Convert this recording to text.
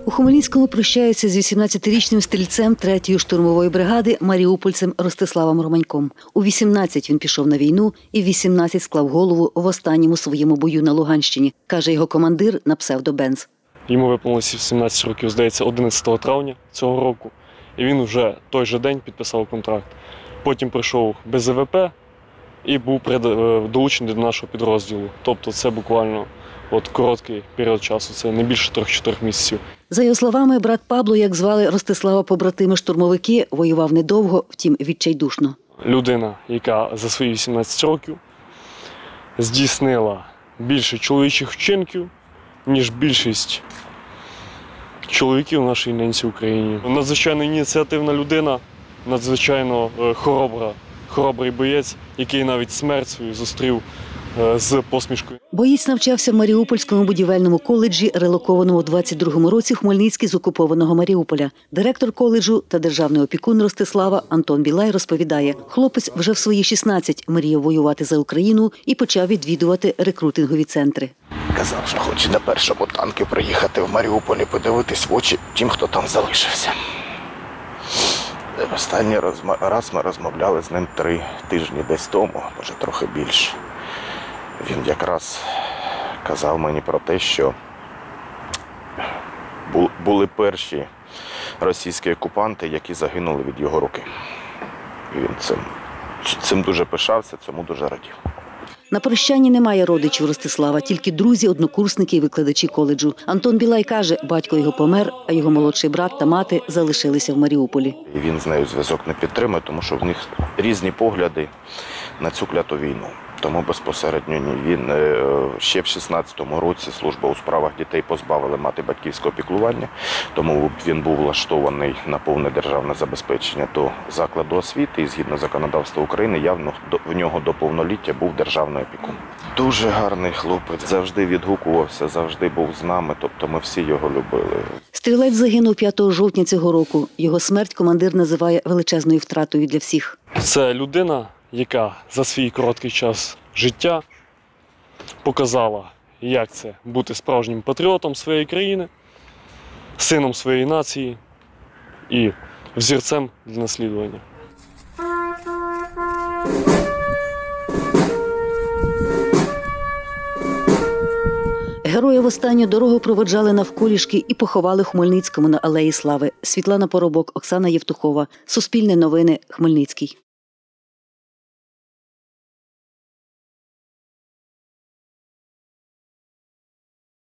У Хмельницькому прощаються з 18-річним стрільцем 3-ї штурмової бригади маріупольцем Ростиславом Романьком. У 18 він пішов на війну і в 18 склав голову в останньому своєму бою на Луганщині, каже його командир на псевдо Бенз. Йому виповнилося 17 років, здається, 11 травня цього року. І він вже той же день підписав контракт. Потім прийшов без ВВП і був долучений до нашого підрозділу. Тобто це буквально короткий період часу, це не більше 3-4 місяців. За його словами, брат Пабло, як звали Ростислава побратими-штурмовики, воював недовго, втім відчайдушно. Людина, яка за свої 18 років здійснила більше чоловічих вчинків, ніж більшість чоловіків в нашій ненці Україні. Надзвичайно ініціативна людина, надзвичайно хоробрий боєць, який навіть смерть свою зустрів з посмішкою. Боєць навчався в Маріупольському будівельному коледжі, релокованому у 22-му році в Хмельницький з окупованого Маріуполя. Директор коледжу та державний опікун Ростислава Антон Білай розповідає, хлопець вже в свої 16 мріяв воювати за Україну і почав відвідувати рекрутингові центри. Казав, що хоче на першому танку приїхати в Маріуполь і подивитись в очі тим, хто там залишився. Останній раз ми розмовляли з ним 3 тижні десь тому, може трохи більше. Він якраз казав мені про те, що були перші російські окупанти, які загинули від його руки. І він цим дуже пишався, цьому дуже радів. На прощанні немає родичів Ростислава, тільки друзі, однокурсники і викладачі коледжу. Антон Білай каже, батько його помер, а його молодший брат та мати залишилися в Маріуполі. І він з нею зв'язок не підтримує, тому що в них різні погляди на цю кляту війну. Тому безпосередньо він ще в 16-му році служба у справах дітей позбавила мати батьківського піклування, тому він був влаштований на повне державне забезпечення до закладу освіти і згідно законодавства України явно в нього до повноліття був державний опікун. Дуже гарний хлопець, завжди відгукувався, завжди був з нами, тобто ми всі його любили. Стрілець загинув 5 жовтня цього року. Його смерть командир називає величезною втратою для всіх. Це людина, яка за свій короткий час життя показала, як це бути справжнім патріотом своєї країни, сином своєї нації і взірцем для наслідування. Героя в останню дорогу проводжали навколішки і поховали в Хмельницькому на Алеї Слави. Світлана Поробок, Оксана Євтухова. Суспільне новини, Хмельницький.